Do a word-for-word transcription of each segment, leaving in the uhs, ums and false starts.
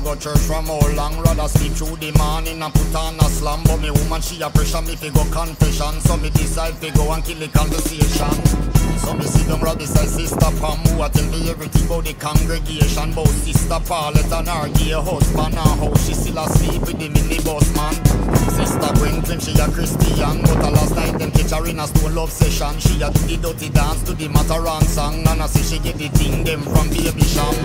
go church from how long. Rather sleep through the morning and put on a slam. But me woman she a pressure me fi go confession. So me decide fi go and kill the conversation. So me sit down right beside Sister Pam, who a tell me everything about the congregation. About Sister Paulette and her gay husband, and how she still asleep with the minibus man. Sister Gwen claim she a Christian, but a last night them catch her in a stone love session. She a do the dirty dance to the Mataran song, and I say she get the thing them from Baby Sham.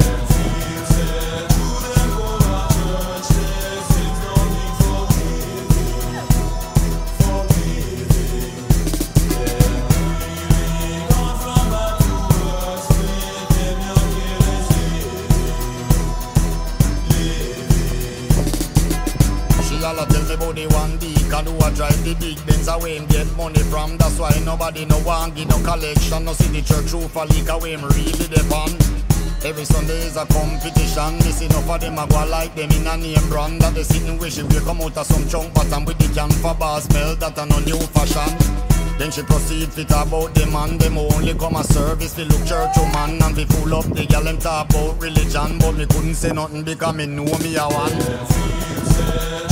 Y'all tell me about the one deacon who a drive the big Benz away him get money from. That's why nobody no want give no collection. No see the church roof a leak away him really depend. Every Sunday is a competition. This enough of them a go like them in a name brand. That they sitting wishing we come out of some chunk pattern with the can for bar smell that a no new fashion. Then she proceed fit about the man. Them only come a service fi look church man. And fi full up the gal them talk about religion. But me couldn't say nothing because me know me a one.